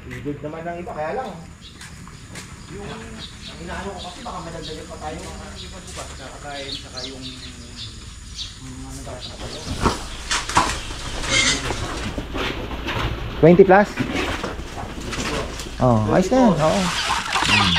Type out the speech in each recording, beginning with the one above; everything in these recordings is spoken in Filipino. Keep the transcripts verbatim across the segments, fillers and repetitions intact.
Good naman ng iba, kaya lang yung ang inaano ko kasi baka madagdagan pa tayo ng iba bukas, kakain saka yung ano ba sa tayo. twenty plus? Oh, ayos na yan. Oo. Hmm.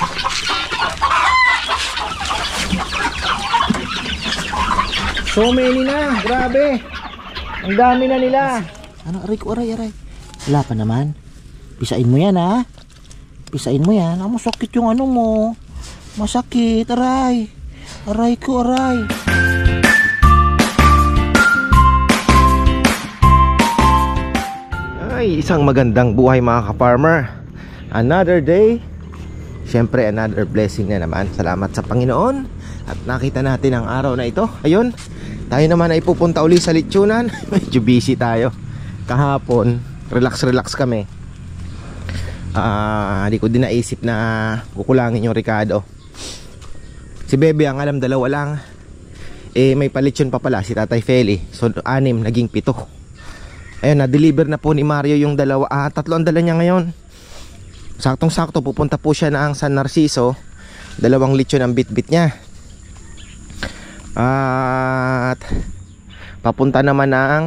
So many na, grabe. Ang dami na nila. Ano, aray ko, aray, aray. Wala pa naman. Pisain mo yan, ha? Pisain mo yan. Ah, masakit yung ano mo. Masakit, aray. Aray ko, aray. Ay, isang magandang buhay mga ka-farmer. Another day. Siyempre, another blessing na naman. Salamat sa Panginoon. At nakita natin ang araw na ito. Ayun. Tayo naman ay pupunta uli sa Lechonan. Medyo busy tayo. Kahapon, relax-relax kami. Ah, hindi uh, ko din naisip na kukulangin yung Ricardo. Si Bebe ang alam dalawa lang. Eh may palitsyon pa pala si Tatay Feli. So anim naging pito. Ayun, na-deliver na po ni Mario yung dalawa. Ah, tatlo ang dala niya ngayon. Saktong-sakto pupunta po siya ng San Narciso. Dalawang lechon ang bit-bit niya. At papunta naman ng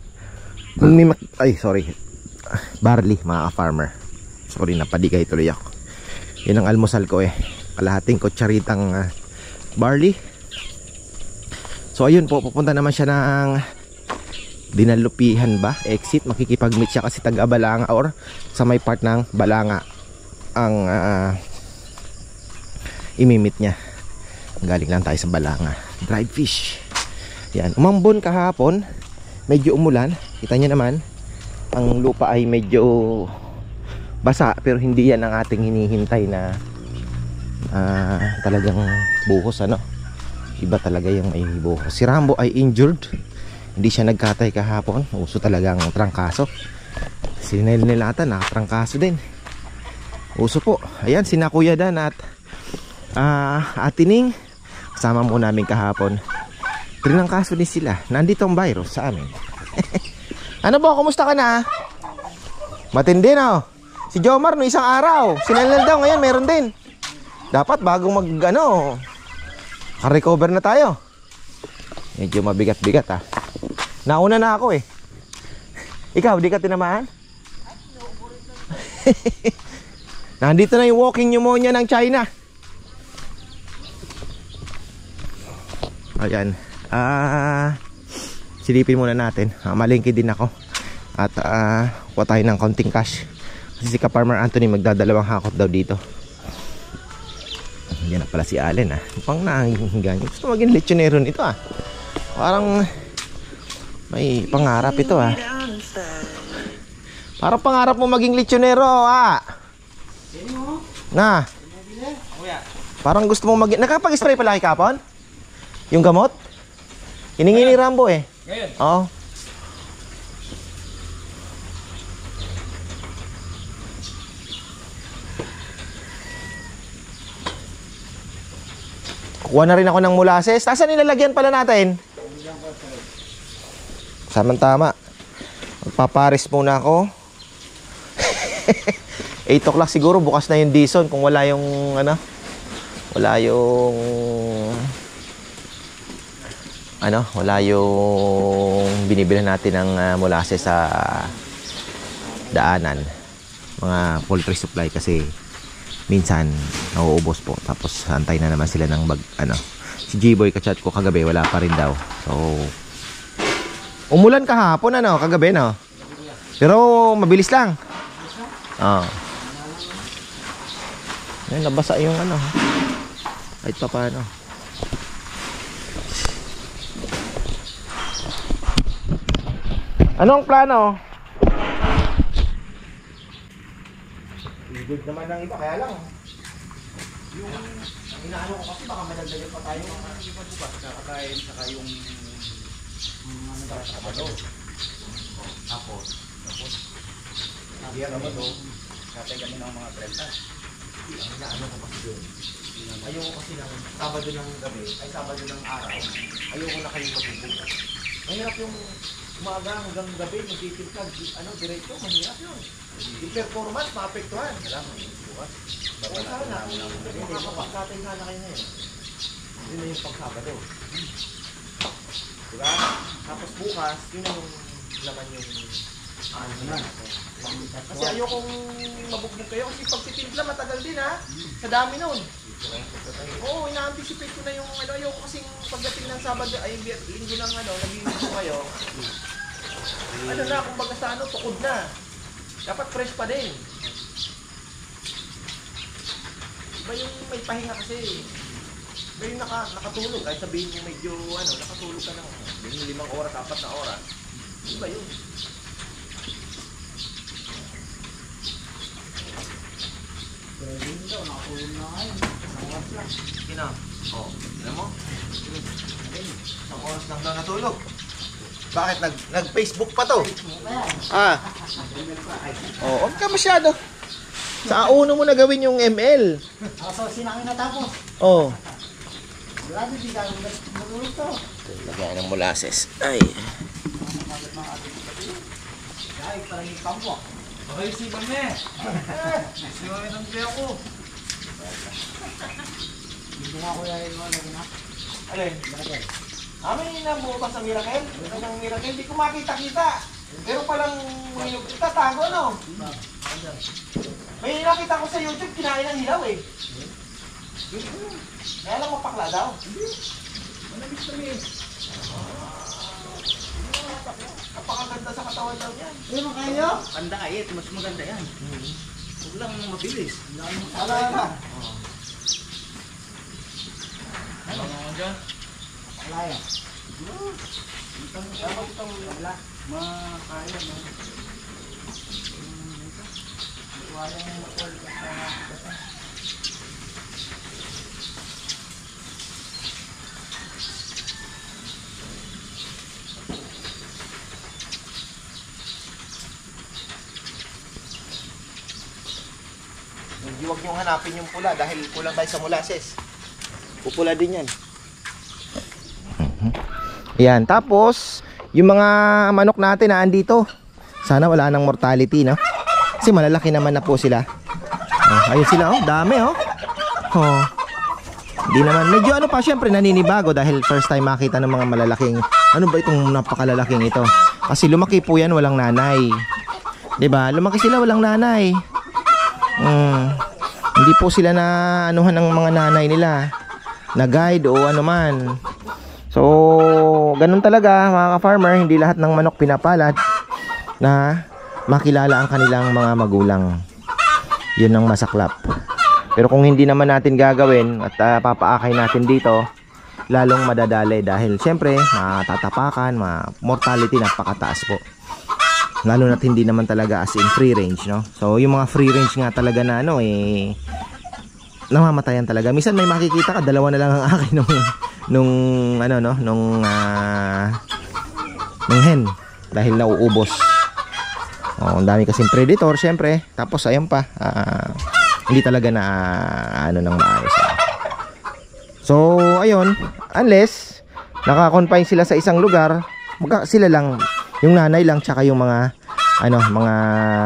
ay sorry barley mga farmer. Sorry, napadigay tuloy ako. Yun ang almusal ko eh. Kalahating kutsaritang uh, barley. So ayun po, pupunta naman siya ng Dinalupihan ba? Exit. Makikipag-meet siya kasi taga Balanga or sa may part ng Balanga ang uh, imimit niya. Galing lang tayo sa Balanga. Dried fish. Yan. Umambon kahapon. Medyo umulan. Kita niyo naman. Ang lupa ay medyo basa. Pero hindi yan ang ating hinihintay na uh, talagang buhos. Ano? Iba talaga yung may buhos. Si Rambo ay injured. Hindi siya nagkatay kahapon. Uso talagang trangkaso. Si Nel-Nelata nakatrangkaso din. Uso po. Ayan, sina Kuya Dan at uh, Atining. Kasama mo namin kahapon. Trinangkaso din sila. Nandito ang virus sa amin. Ano ba? Kumusta ka na? Matindi na oh. Si Jomar no isang araw. Si Nel daw ngayon meron din. Dapat bagong mag ano, recover na tayo. Medyo mabigat-bigat ah. Nauna na ako eh. Ikaw, di ka tinamaan? Nandito na yung walking pneumonia ng China. Ayan. Ah, silipin muna natin. Ah, malingki din ako. At ah, kuha tayo ng konting cash. Kasi si Ka-Farmer Anthony magdadalawang hakot daw dito. Yan na pala si Allen ah. Pang nanginggan. Gusto maging lechonero nito ah. Parang may pangarap ito ah. Parang pangarap mo maging lechonero ah. Na. Parang gusto mo maging... Nakapag-spray pala kay Kapon? Yung gamot? Hiningi ni Rambo eh. Ngayon? Oo. Kuha na rin ako ng molasses. Saan nilalagyan pala natin? Samang-tama. Magpaparis muna ako. eight o'clock siguro. Bukas na yung Dison. Kung wala yung ano, wala yung ano, wala yung binibili natin ng uh, molasses sa daanan. Mga poultry supply kasi minsan nauubos po. Tapos antay na naman sila ng bag, ano. Si G-Boy kachat ko kagabi wala pa rin daw. So umulan kahapon ano, kagabi no. Pero mabilis lang. Oh. Ayun, nabasa yung ano. Kahit pa paano. Anong plano? Good naman ng iba, kaya lang yung ang inaano ko kasi baka madagdagan pa tayo ng iba bukas, kakain saka yung ano ba sa Sabado. Tapos, tapos Biyernes Sabado, katay kami ng mga trenta. Ang inaano ko kasi doon. Ayoko kasi ng Sabado ng gabi, ay Sabado ng araw. Ayoko na kayong magbubukas. Mahirap yung umaga hanggang gabi, magtitipkag, ano, diretso, mahirap yun. Yung performance, maapektuhan. Alam mo, bukas. Oo, sana. Makakapag-natin sana kayo ngayon. Yun na yung pag-Sabado. Diba? Tapos bukas, yun ang laman yung ano na. Kasi ayokong mabugbog kayo kasi pagtitimpla matagal din ha. Sa dami nun. Oo, ina-anticipate ko na yung ano, ayoko kasing pagdating ng Sabado ay linggo ng ano, nag-iinit ko kayo. Ano na, kumbaga sa ano, tukod na. Dapat fresh pa din. Iba yung may pahinga kasi. Iba yung naka, nakatulog. Kahit sabihin mo medyo ano, nakatulog ka ng yung limang oras, apat na oras. Iba yun. Pero yun daw, nakatulog na ngayon. Isang oras lang. Kina? Oo. Tignan mo? Isang oras lang na natulog. Bakit? Nag, nag-Facebook pa to? Ah. Oo, huwag ka masyado. Sa uno mo na gawin yung M L. So, sinangin natapos. Oo. Wala din, di gagawin matulog to. Lagyan ng molasses. Ay. Ay, parang yung kampo. Okay, si Mame. Si Mame ng kaya ko. Hindi nga ko yung mga lagi na. Alin? Miracle. Ah, may nabuo ba sa Miracle? Ito ng Miracle, hindi ko makita-kita. Pero palang itatago, no? May nakita ko sa YouTube, kinain ng hilaw eh. Kaya lang mapakla daw. Manabis kami. Napakaganda sa katawan daw yan. Ano kayo? Ang diet, mas maganda yan. Huwag lang mabilis. Ala na. Ano nga dyan? Ala yan. Dapat itong wala. Makaya na. Wala yung matulog sa Hindi, huwag niyong hanapin yung pula dahil kulang tayo sa molasses. Pupula din yan. Yan, tapos yung mga manok natin na andito, sana wala nang mortality, no? Kasi malalaki naman na po sila. Oh, ayun sila, oh, dami, oh. Oh. Hindi naman, medyo ano pa, syempre naninibago dahil first time makita ng mga malalaking, ano ba itong napakalalaking ito? Kasi lumaki po yan, walang nanay. 'Di ba? Lumaki sila walang nanay. Hmm. Hindi po sila na anuhan ng mga nanay nila, na guide o ano man. So, ganun talaga mga ka-farmer, hindi lahat ng manok pinapalad na makilala ang kanilang mga magulang. Yun ang masaklap. Pero kung hindi naman natin gagawin at uh, papaakay natin dito, lalong madadali dahil syempre matatapakan, ma mortality napakataas po. Lalo na't hindi naman talaga as in free range, no? So yung mga free range nga talaga na ano eh namamatayan talaga. Minsan may makikita ka, dalawa na lang ang akin nung nung ano no, nung uh, nung hen dahil nauubos. Oh, ang dami kasing predator syempre. Tapos ayun pa, uh, hindi talaga na uh, ano nang maayos. Uh. So ayun, unless naka-confine sila sa isang lugar, magka sila lang, yung nanay lang tsaka yung mga ano, mga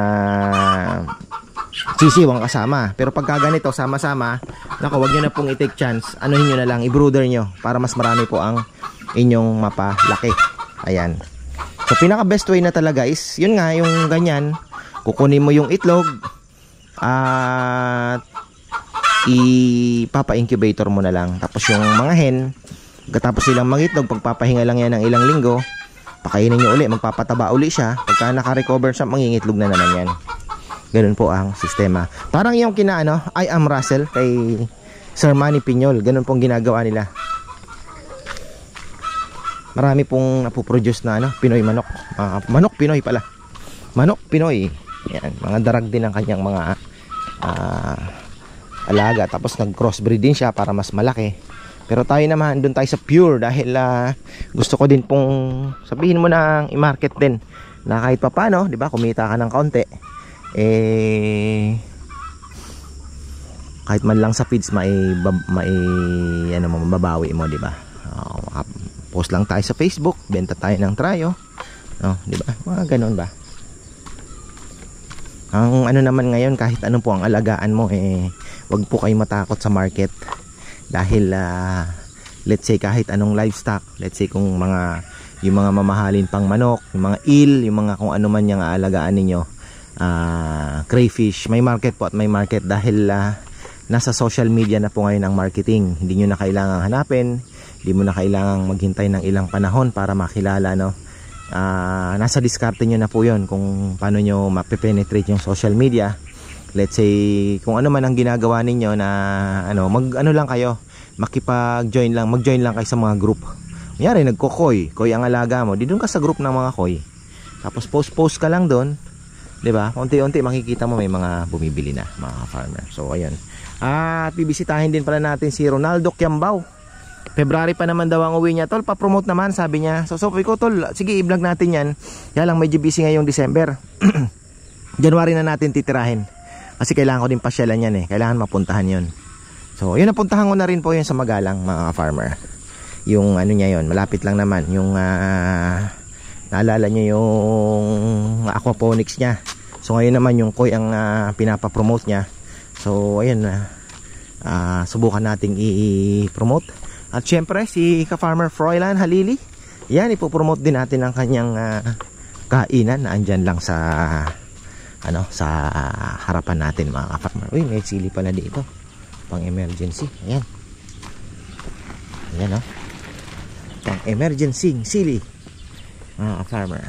sisiwang kasama. Pero pagka ganito sama-sama, nako, wag niyo na pong i-take chance. Anuhin niyo na lang, i-brooder niyo para mas marami po ang inyong mapalaki. Ayan. So pinaka best way na talaga is yun nga, yung ganyan, kukunin mo yung itlog at ipapa-incubator mo na lang. Tapos yung mga hen, pagkatapos silang mangitlog, pagpapahinga lang yan ng ilang linggo, pakainin nyo uli, magpapataba uli siya. Pagka naka-recover siya, mangingitlog na naman yan. Ganun po ang sistema. Parang yung kina ano, I am Russell kay Sir Manny Piñol, ganun pong ginagawa nila. Marami pong napoproduce na ano, Pinoy manok. Uh, manok Pinoy pala. Manok Pinoy. Yan, mga darag din ang kanyang mga uh, alaga. Tapos nag-crossbreed din siya para mas malaki. Pero tayo naman, doon tayo sa pure dahil uh, gusto ko din pong sabihin mo na i-market din na kahit pa paano, di ba, kumita ka ng kaunti. Eh, kahit man lang sa feeds, mai, mai ano mo, mababawi mo, di ba? Uh, post lang tayo sa Facebook, benta tayo ng trayo. Oh, di ba? Mga ganoon ba? Ang ano naman ngayon, kahit ano po ang alagaan mo, eh wag po kayo matakot sa market. Dahil uh, let's say kahit anong livestock, let's say kung mga yung mga mamahalin pang manok, yung mga eel, yung mga kung ano man yung aalagaan ninyo, uh, crayfish, may market po at may market dahil uh, nasa social media na po ngayon ang marketing. Hindi nyo na kailangang hanapin, hindi mo na kailangang maghintay ng ilang panahon para makilala, no? Uh, nasa diskarte nyo na po yun kung paano nyo mapepenetrate yung social media. Let's say kung ano man ang ginagawa ninyo na ano, mag ano lang kayo, makipag-join lang, mag-join lang kayo sa mga group. Kunyari nagko-koi, koi ang alaga mo, di doon ka sa group ng mga koi. Tapos post-post ka lang doon, 'di ba? Unti-unti makikita mo may mga bumibili na, mga farmer. So ayun. At bibisitahin din pala natin si Ronaldo Kiambao. February pa naman daw ang uwi niya, tol. Pa-promote naman, sabi niya. So, so ko, tol, sige, i-vlog natin yan. Kaya lang medyo busy ngayong December. January na natin titirahin. Kasi kailangan ko din pasyalan yan eh. Kailangan mapuntahan yun. So, yun, napuntahan ko na rin po yun sa Magalang, mga farmer. Yung ano niya yun, malapit lang naman. Yung, uh, naalala niya yung aquaponics niya. So, ngayon naman yung koi ang uh, pinapapromote niya. So, ayun, uh, uh, subukan nating i-promote. At syempre si ka-farmer Froilan Halili, yan, ipopromote din natin ang kanyang uh, kainan na andyan lang sa ano, sa harapan natin, mga ka-farmer. Uy, may sili pala dito pang emergency. Ayan, ayan, oh, pang emergency sili, mga ka-farmer.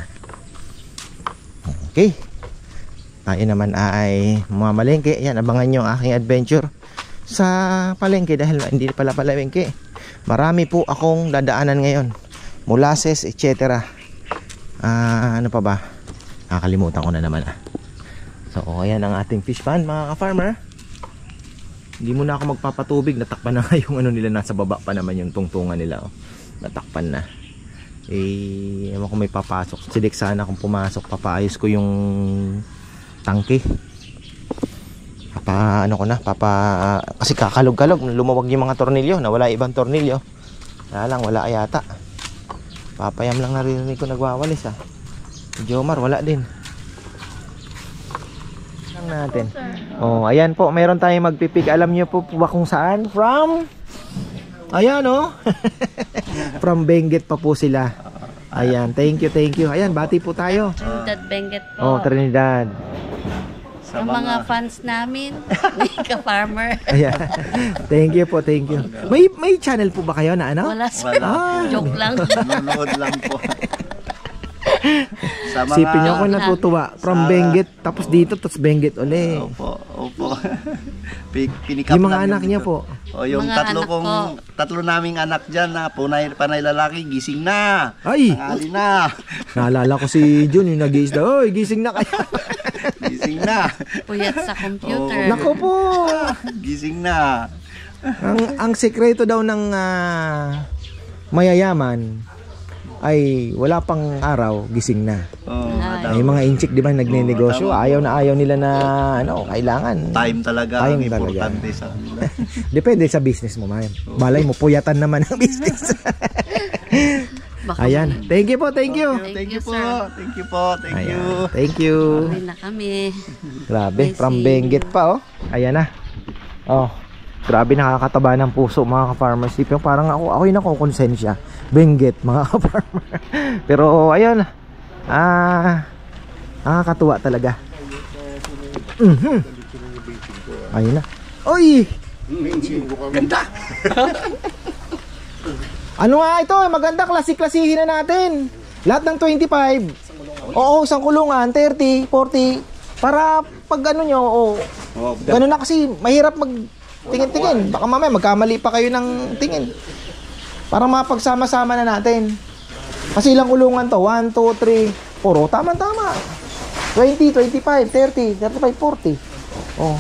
Okay, tayo naman ay mamalengke. Ayan, abangan nyo aking adventure sa palengke dahil hindi pala palengke. Marami po akong dadaanan ngayon. Molasses, et cetera. Ah, ano pa ba? Nakakalimutan ko na naman ah. So, ayan ang ating fish pond, mga ka-farmer. Hindi muna ako magpapatubig. Natakpan na nga yung ano nila. Nasa baba pa naman yung tungtungan nila. Oh. Natakpan na. Eh, ewan ko may papasok. Sidik sana kung pumasok. Papaayos ko yung tangke. Papa, ano ko na, papa, kasi kakalog-kalog, lumawag yung mga tornilyo, nawala ibang tornilyo. Wala lang, wala yata. Papayam lang narinig ko nagwawalis ah. Jomar, wala din. Lang natin. Oh, ayan po, mayroon tayong magpipig. Alam niyo po ba kung saan? From? Ayan oh. From Benguet pa po sila. Ayan, thank you, thank you. Ayan, bati po tayo. Trinidad Benguet po. Oh, Trinidad. Sa mga, mga fans namin, may ka-farmer. Ayan. Thank you po, thank you. May may channel po ba kayo na ano? Wala sir. Ah, joke lang. Nanonood lang po. Sa mga... Sipin nyo ko natutuwa. From sa... Benguet, tapos dito, tapos Benguet ulit. Opo, opo. Pinikap yung mga lang anak niya po. O yung mga tatlo kong, po. tatlo naming anak dyan na punay, panay lalaki, gising na. Ay! Tangali na. Naalala ko si Jun, yung nag-iis na, oy, gising na kayo. Gising na. Puyat sa computer. Oh. Nako po. Gising na. ang ang sekreto daw ng uh, mayayaman ay wala pang araw, gising na. Oh, may mga inchik, di ba, nagne-negosyo. Oh, ayaw na ayaw nila na, ano, kailangan. Time talaga. Time ang talaga. importante sa kanila. Depende sa business mo, man. Balay mo, puyatan naman ang business. Ayan. Thank you po, thank you. Thank you, thank you po. sir. Thank you po. Thank Ayan. you. Thank you. Uwi na kami. Grabe, Blessing. from Benguet pa, oh. Ayan na. Oh. Grabe, nakakataba ng puso, mga ka-farmers. Yung parang ako, ako'y nakukonsensya. Benguet, mga ka-farmer. Pero ayun, ah, nakakatuwa talaga. Mhm. Ayun na. Oy! Ganda. Ano nga ito? Maganda, klase-klasihin na natin. Lahat ng twenty-five. Oo, isang kulungan, thirty, forty. Para pag ano nyo, oh, ganun na kasi mahirap mag tingin-tingin. Baka mamaya magkamali pa kayo ng tingin. Para mapagsama-sama na natin. Kasi ilang kulungan to? one, two, three, four. Oh, tama-tama. twenty, twenty-five, thirty, thirty-five, forty. Oh.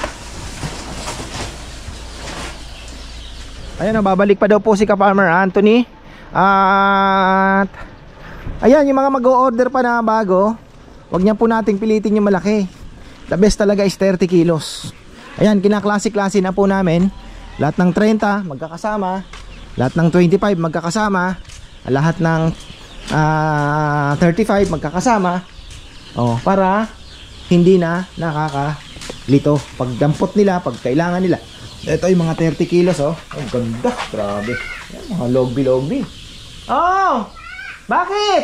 Ayan, babalik pa daw po si ka-farmer Anthony. At ayan, yung mga mag-o-order pa na bago, wag niya po nating pilitin yung malaki. The best talaga is thirty kilos. Ayan, kinaklase-klase na po namin. Lahat ng thirty magkakasama, lahat ng twenty-five magkakasama, lahat ng uh, thirty-five magkakasama. Oh, para hindi na nakakalito. Pag dampot nila, pag kailangan nila. Ito yung mga thirty kilos, oh. Ang ganda, grabe. Yan, mga logbi-logbi. Oh! Bakit?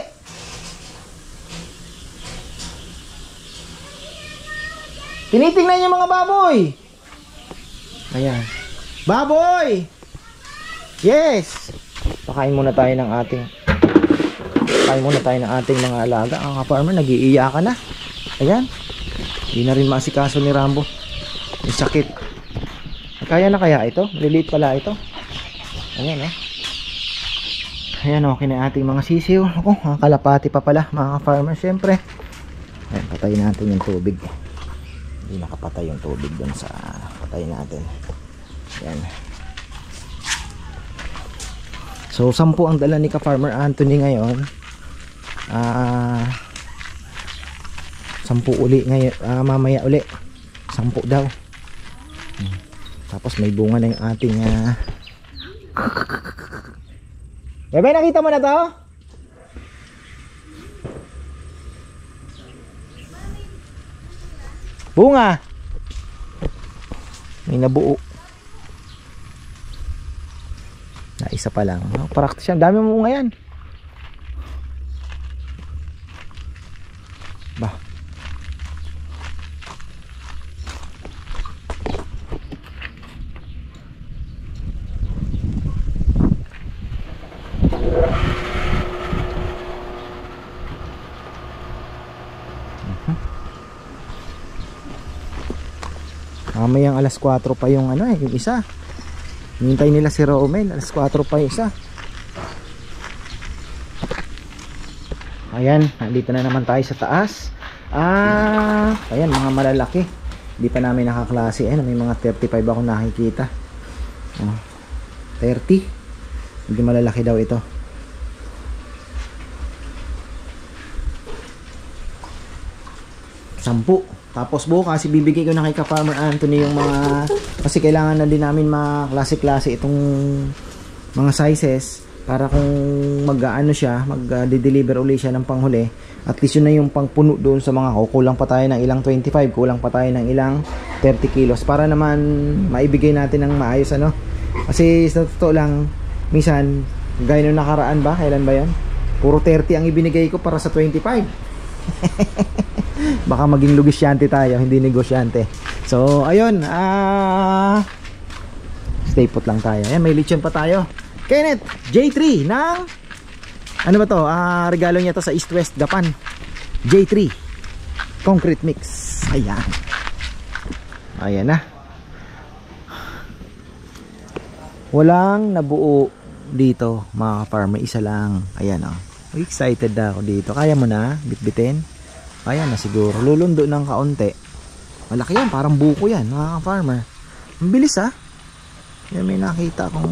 Tinitingnan yung mga baboy. Ayan. Baboy! Yes! Pakain muna tayo ng ating Pakain muna tayo ng ating mga alaga. Ang ka-farmer, nag-iiyakan na. Ayan. Hindi na rin maasikaso ni Rambo. Yung sakit. Kaya na kaya ito? Maliliit pala ito. Ayan, oh. Ayan, okay na ating mga sisiw. Ako, ang kalapati pa pala, mga ka-farmer. Siyempre. Ayan, patayin natin yung tubig. Hindi nakapatay yung tubig dun sa patay natin. Ayan. So, sampu ang dala ni ka-farmer Anthony ngayon. Ah, uh, sampu uli ngayon, uh, mamaya uli. Sampu daw. Hmm. Tapos may bunga na yung ating uh... Bebe, nakita mo na to? Bunga. May nabuo. Na isa pa lang. Oh, practice yan. Dami mo bunga yan. Bah. Mamayang alas kwatro pa yung ano eh, yung isa. Hintay nila si Romel, alas kwatro pa yung isa. Ayan, nandito na naman tayo sa taas. Ah, ayan, mga malalaki. Hindi pa namin nakaklase. Ayan, may mga thirty-five ako nakikita. Oh, thirty. Hindi malalaki daw ito. Sampu. Tapos bukas ibibigay ko na kay ka-farmer Anthony yung mga, kasi kailangan na din namin maklase-klase itong mga sizes para kung mag-aano siya, mag-deliver uli siya ng panghuli, at least yun na yung pangpuno doon sa mga ko. Kulang pa tayo ng ilang twenty-five, kulang pa tayo ng ilang thirty kilos para naman maibigay natin ng maayos, ano. Kasi sa totoo lang, minsan gaya nung nakaraan ba, kailan ba yan, puro thirty ang ibinigay ko para sa twenty-five. Baka maging lugisyante tayo, hindi negosyante. So ayun, ah, stay put lang tayo. Ayan, may lechon pa tayo. Kenneth J three ng ano ba to, ah, regalo niya to sa East West Japan. J three concrete mix. Ayan. Ayan na. Walang nabuo dito mga farmer, isa lang. Ayan, oh. Excited na ako dito. Kaya mo na bitbitin? Ayan na siguro. Lulundo ng kaunti. Malaki yan. Parang buko yan, mga farmer. Ang bilis, ha. Yan, may nakita akong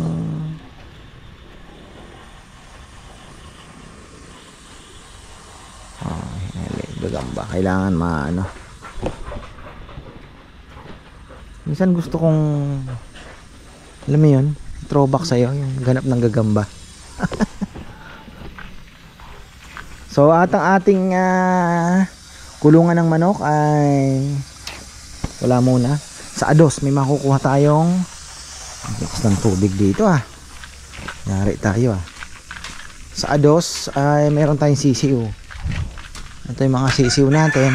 oh, gagamba. Kailangan maano. Minsan gusto kong, alam mo yun, throwback sa'yo, yung ganap ng gagamba. So at ang ating uh, kulungan ng manok ay wala muna. Sa ados may makukuha tayong, lakas ng tubig dito, ah. Yari tayo, ah. Sa ados ay meron tayong sisiw. Ito yung mga sisiw natin.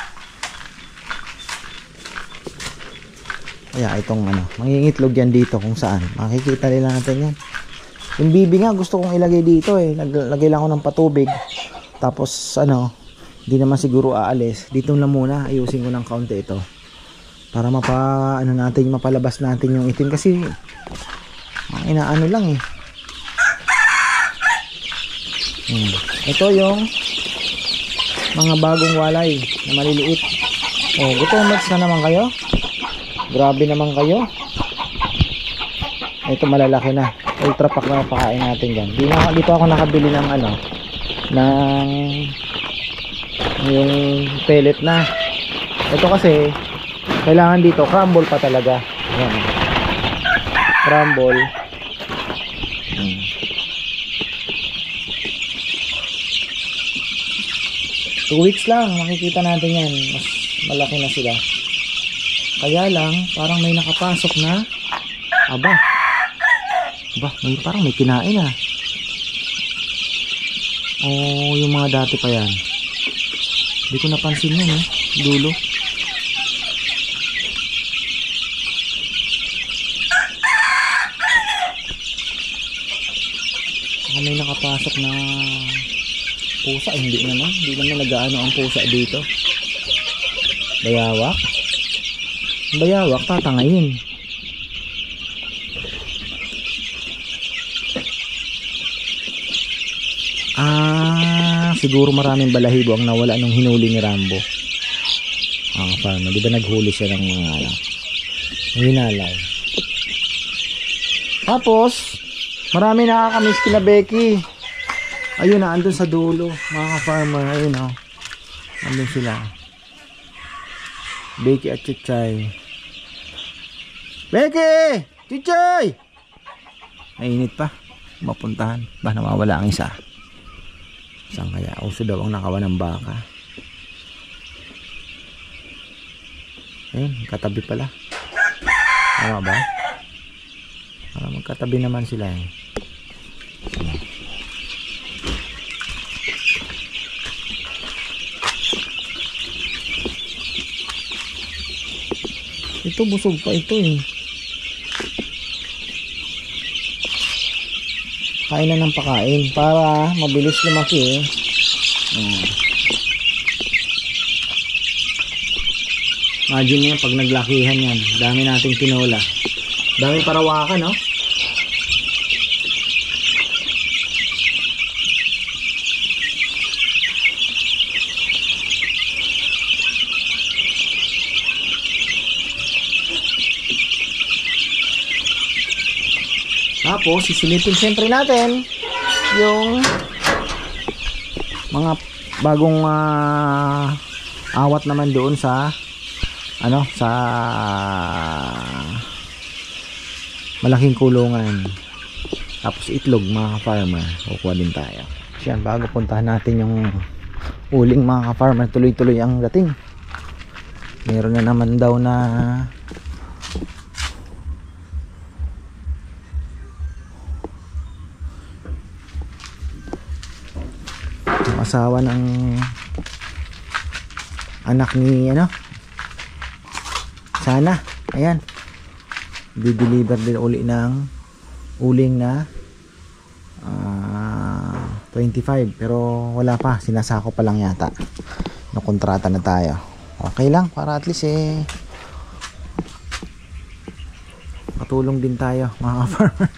Kaya itong ano, mangingitlog yan dito kung saan. Makikita nila natin yan. Yung bibi nga gusto kong ilagay dito, eh. Lagay lang ako ng patubig. Tapos ano, hindi naman siguro aalis. Dito na muna, ayusin ko ng kaunti ito. Para mapa, ano natin, mapalabas natin yung itim. Kasi, ang inaano lang eh. Hmm. Ito yung mga bagong walay na maliliit. Oh, gutomats na naman kayo. Grabe naman kayo. Ito malalaki na. Ultra pack na pakain natin dyan. Dito, dito ako nakabili ng ano, ng yung pellet na. Ito kasi kailangan dito crumble pa talaga. Ayan. Crumble. Hmm. Two weeks lang makikita natin yan. Mas malaki na sila. Kaya lang, parang may nakapasok na. Aba. Aba, may, parang may kinain ah. Oh, yung mga dati pa yan. Hindi ko napansin yun eh. Dulo. Baka may nakapasok na pusa. Eh, hindi naman. Hindi naman nag-ano ang pusa dito. Bayawak. Bayawak, tatangayin. Ah, siguro maraming balahibo ang nawala nung hinuli ni Rambo. Ang farmer, di ba naghuli siya ng mga ano, hinalaw. Tapos, marami nakakamiss kina Becky. Ayun na, andun sa dulo, mga farmer, ayun o. Andun sila. Becky at Chichay. Becky! Chichay! Mainit pa. Mapuntahan. Ba, nawawala ang isa. Saan kaya? Uso daw ang nakawan ng baka. Ayun, katabi pala. Tama ba? Para magkatabi naman sila eh. Ito busog pa ito eh. Kain na ng pakain para mabilis lumaki eh. Hmm. Imagine nyo pag naglakihan yan. Dami nating tinola. Dami parawakan no? Tapos sisilipin siyempre natin yung mga bagong uh, awat naman doon sa ano sa malaking kulungan. Tapos itlog mga farmer, kukuha din tayo. Yan, bago puntahan natin yung uling mga farmer, tuloy-tuloy ang dating. Meron na naman daw na asawa ng anak ni ano sana, ayan, di-deliver din uli ng uling na uh, twenty-five, pero wala pa, sinasako pa lang yata. Nakontrata na tayo, okay lang para at least eh matulong din tayo mga farmer.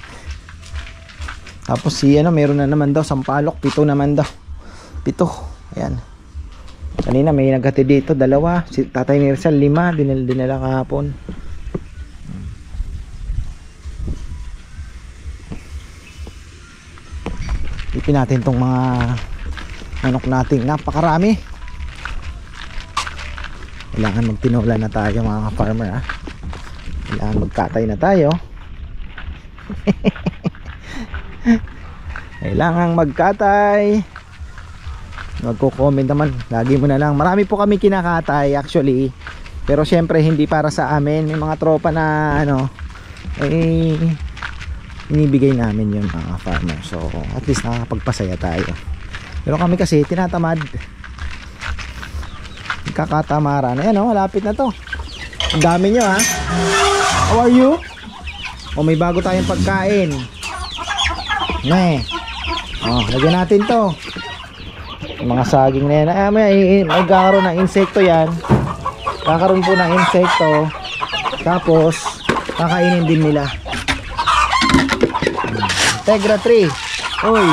Tapos si ano, meron na naman daw sampalok, pito naman daw. Pito, ayan. Kanina may naghati dito, dalawa. Si Tatay ni Rizal, lima, dinala, dinala kahapon. Ipin natin tong mga manok nating napakarami. Kailangan magtinola na tayo mga farmer ha. Kailangan magkatay na tayo. Kailangan magkatay. Magko-comment naman, lagi mo na lang. Marami po kami kinakatay actually, pero syempre hindi para sa amin. May mga tropa na ano eh inibigay namin yun mga farmer. So at least nakakapagpasaya tayo. Pero kami kasi tinatamad, kakatamaran. Ayan o, malapit na to. Ang dami nyo ha. How are you? O may bago tayong pagkain. Ne. O, lagyan natin to. Mga saging na yan. Ah, may, may kakaroon ng insekto yan. Kakaroon po ng insekto. Tapos kakainin din nila. Tegra tree. Uy.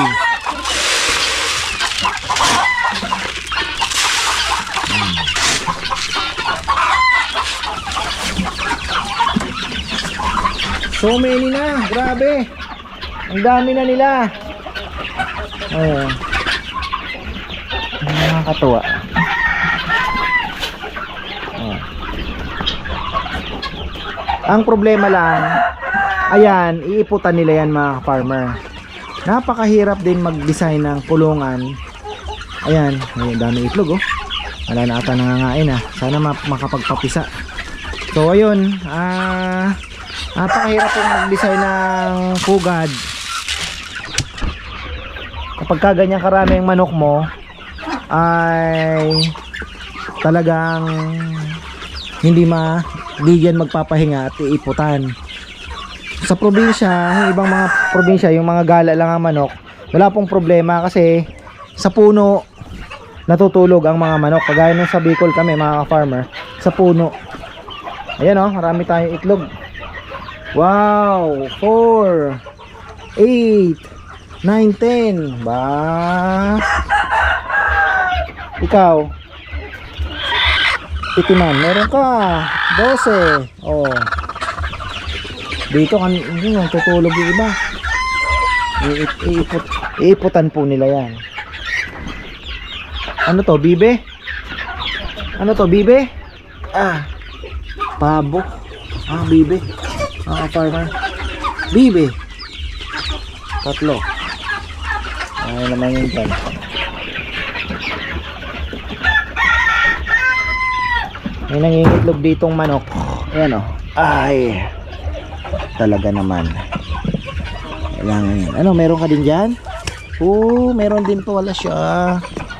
So many na. Grabe. Ang dami na nila. Ayun. Nakakatuwa. Oh. Ang problema lang, ayan, iiputan nila yan mga farmer. Napakahirap din mag-design ng kulungan. Ayan, may dami itlog oh. Wala na ata nangangain ah. Sana ma makapagpapisa. So ayun, ah napakahirap pong mag-design ng pugad. Kapag ka ganyan karami ang manok mo, ay talagang hindi ma di yan magpapahinga at iiputan. Sa probinsya, yung ibang mga probinsya, yung mga gala lang ang manok, wala pong problema kasi sa puno natutulog ang mga manok. Kagaya nung sa Bicol kami mga farmer, sa puno. Ayan oh, marami tayong itlog. Wow, four, eight, nine, ten. Ba? Ikaw? Itiman, meron ka. Dose. Oh. Dito kan yung tutulog yung iba. Iip, iipot, iiputan po nila yan. Ano to, bibe? Ano to, bibe? Ah. Pabo. Ah, bibe. Ah, farmer. Bibe. Tatlo. Ano naman yun dyan? May nangingitlog ditong manok. Ayan o. Ay. Talaga naman. Kailangan yan. Ano, meron ka din dyan? Oo, meron din po. Wala siya.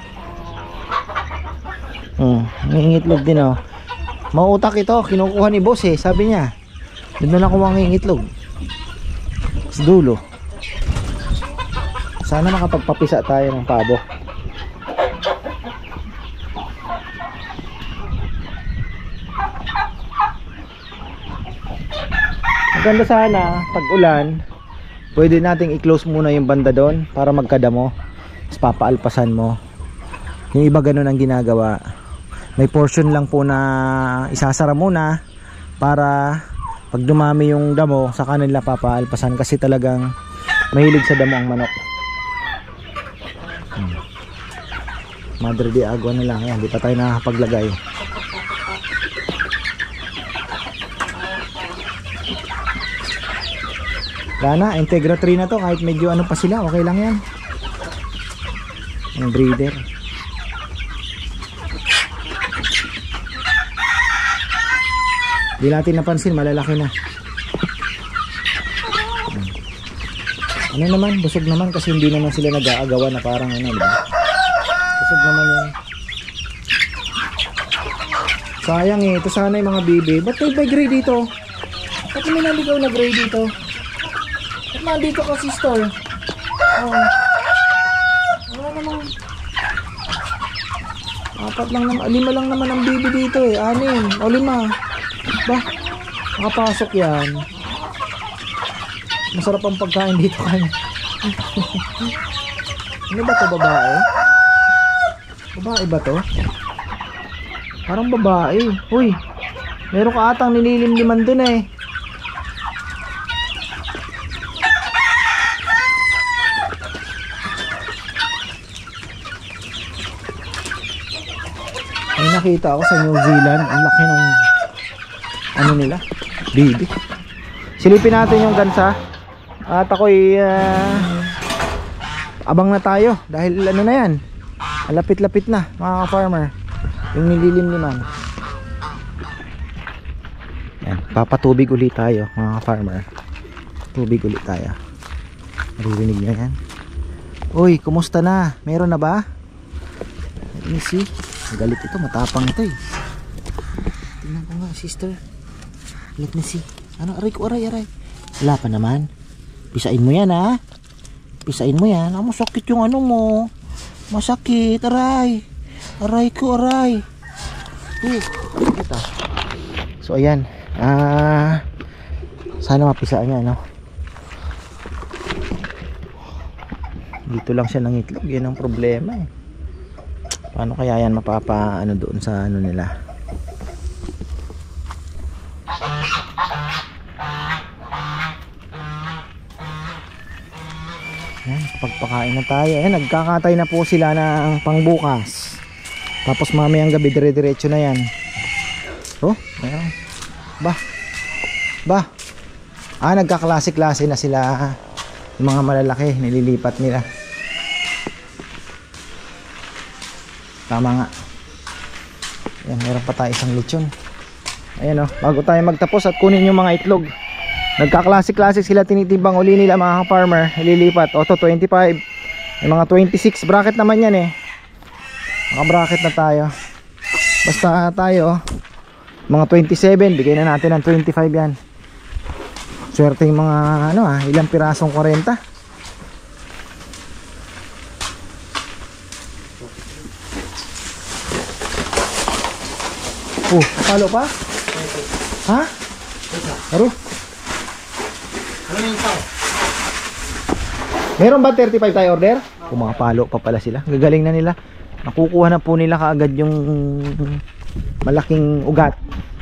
Hmm, nangingitlog din o. Mautak ito. Kinukuha ni boss eh. Sabi niya. Doon na lang kuha ang nangingitlog. Sa dulo. Sana makapagpapisa tayo ng pabo. Maganda sana pag ulan, pwede nating i-close muna yung banda doon para magkadamo. Tapos papaalpasan mo. Yung iba ganun ang ginagawa. May portion lang po na isasara muna para pag dumami yung damo sa kanila papaalpasan kasi talagang mahilig sa damo ang manok. Hmm. Madre de agua na lang yan, di pa tayo nakakapaglagay. Lana, Integra three na to, kahit medyo ano pa sila, okay lang yan. Yung breeder. Di natin napansin, malalaki na. Ano naman, busog naman kasi hindi naman sila nag-aagawan na parang ano, diba? Busog naman yan. Sayang eh, ito sana yung mga bibi. Ba't may by gray dito? Ba't may naligaw na gray dito? Ba't nandito ka sister? Oh. Wala naman. Apat lang naman, lima lang naman ang bibi dito eh. Anim, o lima. Ba, makapasok yan. Masarap ang pagkain dito kanya. Ano ba to, babae? Babae ba to? Parang babae. Uy, meron ka atang nililimliman dun eh. May nakita ako sa New Zealand. Ang laki ng ano nila, baby. Silipin natin yung gansa. At ako'y uh, abang na tayo dahil ano na yan, lapit-lapit na mga farmer yung nililimliman. Yan, papatubig ulit tayo mga farmer. Tubig ulit tayo. Maririnig nyo yan. Uy, kumusta na? Meron na ba? Let me see. Galit ito, matapang ito eh. Tingnan ko nga sister. Let me see. Ano, aray ko, aray, aray. Wala pa naman. Pisain mo yan ha. Pisain mo yan. Ah, masakit yung ano mo. Masakit, aray. Aray ko, aray. Uh, ito. So ayan. Ah, sana mapisaan niya, no? Dito lang siya nangitlog. Yan ang problema eh. Paano kaya yan mapapa ano doon sa ano nila? Yan, pagpakain na tayo. Ayan, nagkakatay na po sila ng pangbukas. Tapos mamayang gabi dire-diretso na yan. Oh, ayan. Ba? Ba? Ah, nagkaklase-klase na sila. Yung mga malalaki, nililipat nila. Tama nga. Ayan, meron pa tayo isang lechon. Ayan o, bago tayo magtapos at kunin yung mga itlog. Nagka-classic-classic sila, tinitibang uli nila mga farmer. Ililipat, auto twenty-five. May mga twenty-six bracket naman yan eh. Mga bracket na tayo. Basta tayo, mga twenty-seven, bigay na natin ng twenty-five yan. Swerte yung mga ano ah, ilang pirasong forty. Oh, palo pa? Ha? Aro? Ano yung tao? Meron ba thirty-five tayo order? Kung mga palo pa pala sila. Gagaling na nila. Nakukuha na po nila kaagad yung malaking ugat.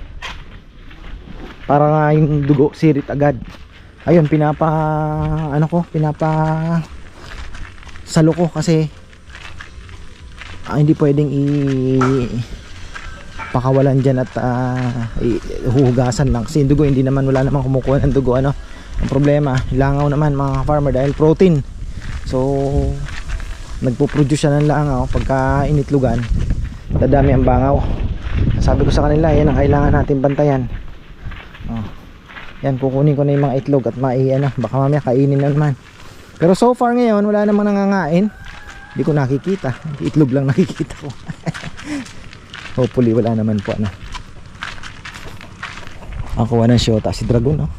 Para nga yung dugo sirit agad. Ayun, pinapa ano ko, pinapa salo ko kasi ah, hindi pwedeng i pakawalan dyan at uh, huhugasan lang kasi yung dugo hindi naman, wala naman kumukuha ng dugo ano. Ang problema, langaw naman mga farmer dahil protein, so nagpo-produce siya ng langaw pagka initlugan, dadami ang bangaw. Sabi ko sa kanila, yan ang kailangan natin bantayan. Oh, yan, kukunin ko na yung mga itlog at mai ano, baka mamaya kainin na naman. Pero so far ngayon wala namang nangangain, hindi ko nakikita, itlog lang nakikita ko. Hopefully wala naman po ano. Ako ng syota si Dragon no.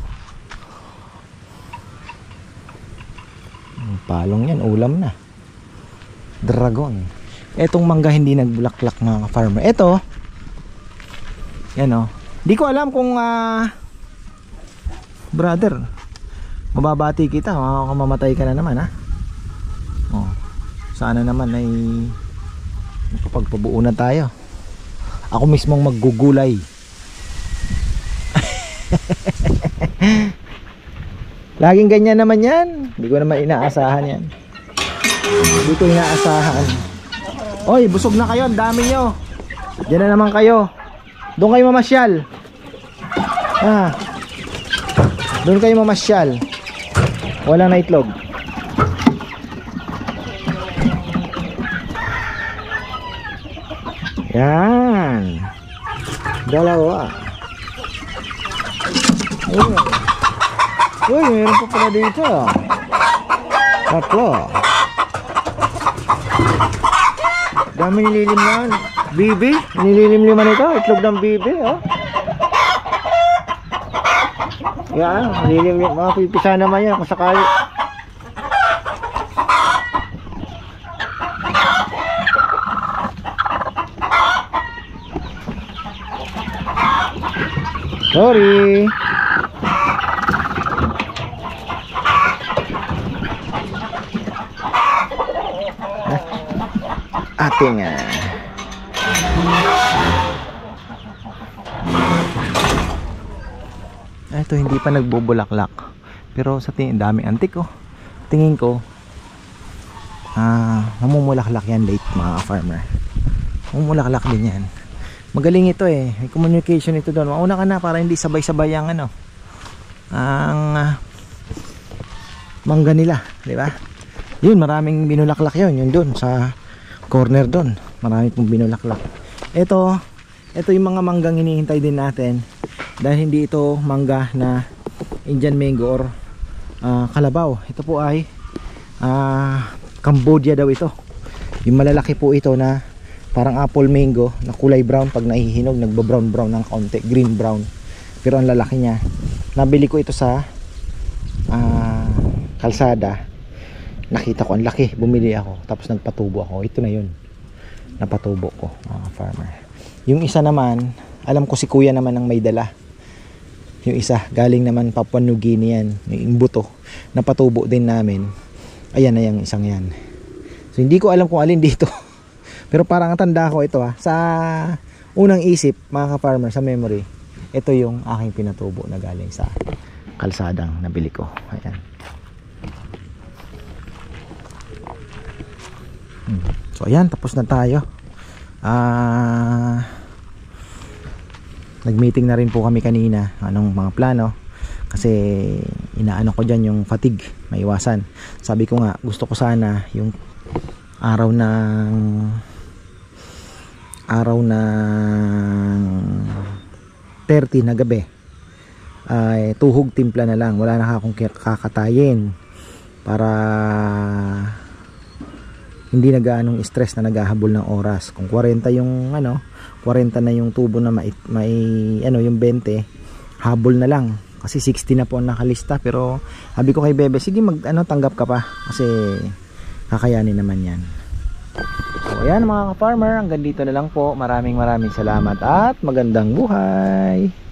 Palong yan, ulam na. Dragon. Etong mangga hindi nagbulaklak mga farmer. Eto, yan o. Di ko alam kung uh, brother, mababati kita, mamamatay ka na naman ha. Oh, sana naman ay makapagpabuo na tayo. Ako mismong maggugulay. Laging ganyan naman yan. Hindi ko naman inaasahan yan. Hindi ko inaasahan. Oy, busog na kayo, ang dami nyo. Diyan na naman kayo. Doon kayo mamasyal. Ah, doon kayo mamasyal. Walang na itlog. Yan. Dalawa. Uy, Uy meron pa pala dito. Tatlo. Dami nililim yan. Bibi, nililim-liman ito. Itlog ng bibi, oh. Yan, nililim-liman. Mga pipisa naman yan kung sakali. Sorry. Ating ah. Ito hindi pa nagbubulaklak. Pero sa tingin dami antik oh. Tingin ko ah, mamumulaklak yan late mga farmer. Mamumulaklak din yan. Magaling ito eh. May communication ito doon. Mauna ka na para hindi sabay-sabay ang ano. Ang uh, mangga nila, di ba? Yun, maraming binulaklak yun. Yun doon sa corner doon. Marami pong binulaklak. Ito, ito yung mga manggang hinihintay din natin. Dahil hindi ito mangga na Indian mango or uh, kalabaw. Ito po ay uh, Cambodia daw ito. Yung malalaki po ito na parang apple mango na kulay brown, pag nahihinog nagbo-brown brown ng konti, green brown, pero ang lalaki niya. Nabili ko ito sa uh, kalsada, nakita ko ang laki, bumili ako, tapos nagpatubo ako. Ito na yun, napatubo ko mga farmer. Yung isa naman, alam ko si kuya naman ang may dala. Yung isa galing naman Papua New Guinea yan, yung buto, napatubo din namin. Ayan na yung isang yan. So hindi ko alam kung alin dito. Pero parang tanda ko ito ha. Sa unang isip mga ka-farmer, sa memory, ito yung aking pinatubo na galing sa kalsadang nabili ko. Ayan. So ayan, tapos na tayo. Ah, nag-meeting na rin po kami kanina. Anong mga plano? Kasi inaano ko dyan yung fatigue, maiwasan. Sabi ko nga, gusto ko sana yung araw ng araw ng thirty na gabi ay tuhog timpla na lang, wala na akong kakatayin para hindi na gaanong stress na naghahabol ng oras. Kung forty yung ano, forty na yung tubo na may, may ano yung twenty, habol na lang kasi sixty na po ang nakalista. Pero sabi ko kay Bebe, sige mag ano, tanggap ka pa kasi kakayanin naman yan. So ayan mga ka-farmer, hanggang dito na lang po. Maraming maraming salamat at magandang buhay.